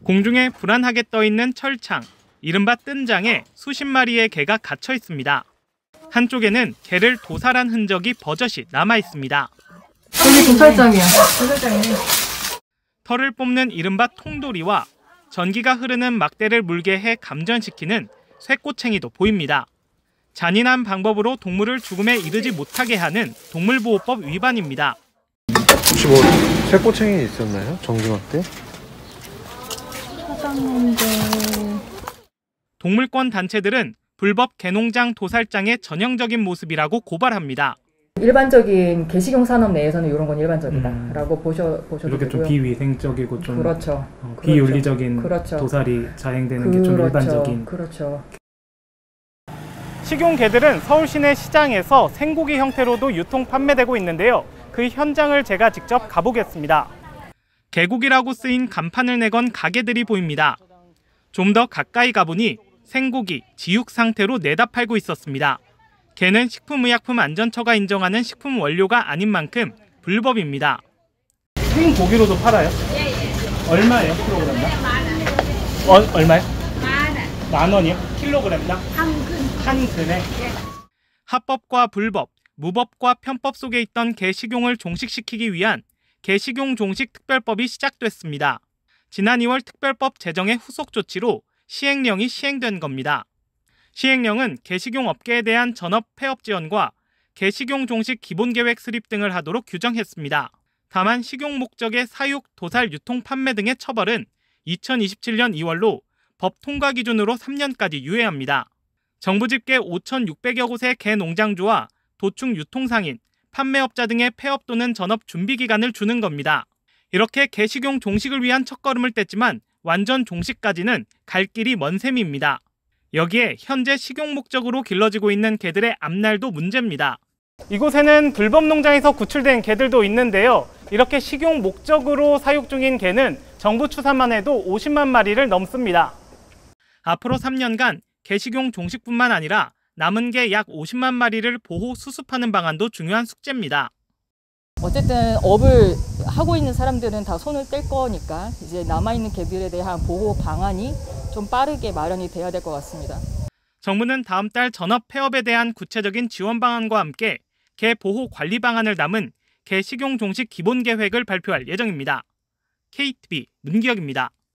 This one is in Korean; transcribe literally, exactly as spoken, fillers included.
공중에 불안하게 떠있는 철창, 이른바 뜬장에 수십 마리의 개가 갇혀 있습니다. 한쪽에는 개를 도살한 흔적이 버젓이 남아 있습니다. 여기 도살장이야. 도살장이네. 털을 뽑는 이른바 통돌이와 전기가 흐르는 막대를 물게 해 감전시키는 쇠꼬챙이도 보입니다. 잔인한 방법으로 동물을 죽음에 이르지 못하게 하는 동물보호법 위반입니다. 혹시 뭐 쇠꼬챙이 있었나요? 정지막대? 찾았는데... 동물권 단체들은 불법 개농장 도살장의 전형적인 모습이라고 고발합니다. 일반적인 개식용 산업 내에서는 이런 건 일반적이다라고 음. 보셔, 보셔도 이렇게 되고요. 좀 비위생적이고 좀 그렇죠. 어, 비윤리적인 그렇죠. 도살이 자행되는 그렇죠. 게 좀 일반적인. 그렇죠. 식용 개들은 서울 시내 시장에서 생고기 형태로도 유통 판매되고 있는데요. 그 현장을 제가 직접 가보겠습니다. 개고기라고 쓰인 간판을 내건 가게들이 보입니다. 좀 더 가까이 가보니 생고기, 지육 상태로 내다 팔고 있었습니다. 개는 식품의약품안전처가 인정하는 식품 원료가 아닌 만큼 불법입니다. 생고기로도 팔아요? 예, 예. 얼마예요? 킬로그램당? 네, 만 원. 어, 얼마요? 만 원. 만 원이요? 킬로그램당? 한 근. 한 근에? 예. 합법과 불법, 무법과 편법 속에 있던 개 식용을 종식시키기 위한 개 식용 종식 특별법이 시작됐습니다. 지난 이월 특별법 제정의 후속 조치로 시행령이 시행된 겁니다. 시행령은 개식용 업계에 대한 전업 폐업 지원과 개식용 종식 기본계획 수립 등을 하도록 규정했습니다. 다만 식용 목적의 사육, 도살, 유통, 판매 등의 처벌은 이천이십칠 년 이월로 법 통과 기준으로 삼 년까지 유예합니다. 정부 집계 오천육백여 곳의 개 농장주와 도축 유통상인, 판매업자 등의 폐업 또는 전업 준비 기간을 주는 겁니다. 이렇게 개 식용 종식을 위한 첫걸음을 뗐지만 완전 종식까지는 갈 길이 먼 셈입니다. 여기에 현재 식용 목적으로 길러지고 있는 개들의 앞날도 문제입니다. 이곳에는 불법 농장에서 구출된 개들도 있는데요. 이렇게 식용 목적으로 사육 중인 개는 정부 추산만 해도 오십만 마리를 넘습니다. 앞으로 삼 년간 개 식용 종식뿐만 아니라 남은 개 약 오십만 마리를 보호 수습하는 방안도 중요한 숙제입니다. 어쨌든 업을 하고 있는 사람들은 다 손을 뗄 거니까 이제 남아있는 개들에 대한 보호 방안이 좀 빠르게 마련이 돼야 될 것 같습니다. 정부는 다음 달 전업 폐업에 대한 구체적인 지원 방안과 함께 개 보호 관리 방안을 담은 개 식용 종식 기본 계획을 발표할 예정입니다. 케이티비 문기혁입니다.